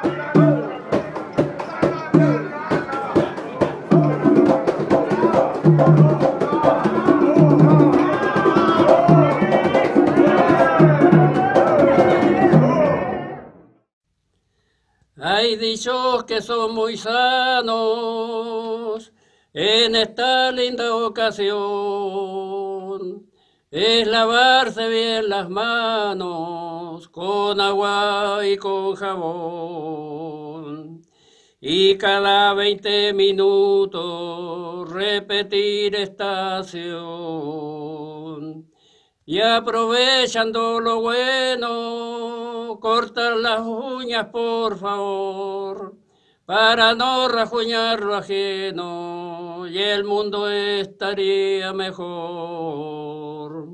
Hay dichos que son muy sanos en esta linda ocasión. Es lavarse bien las manos con agua y con jabón. Y cada 20 minutos repetir esta acción. Y aprovechando lo bueno, cortar las uñas por favor, para no rajuñar lo ajeno, y el mundo estaría mejor.